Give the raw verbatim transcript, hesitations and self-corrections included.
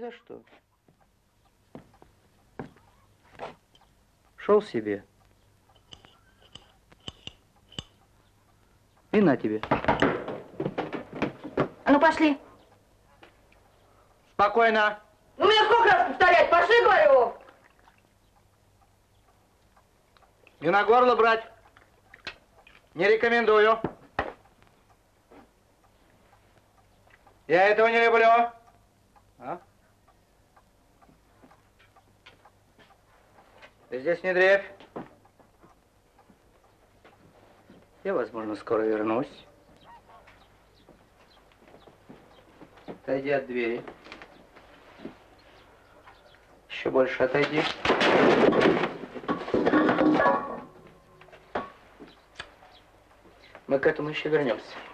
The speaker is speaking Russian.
за что. Шел себе. И на тебе. А ну пошли. Спокойно. Ну мне сколько раз повторять? Пошли, говорю. Не на горло брать. Не рекомендую. Я этого не люблю. А? Ты здесь не дрейфь. Я, возможно, скоро вернусь. Отойди от двери. Еще больше отойди. Мы к этому еще вернемся.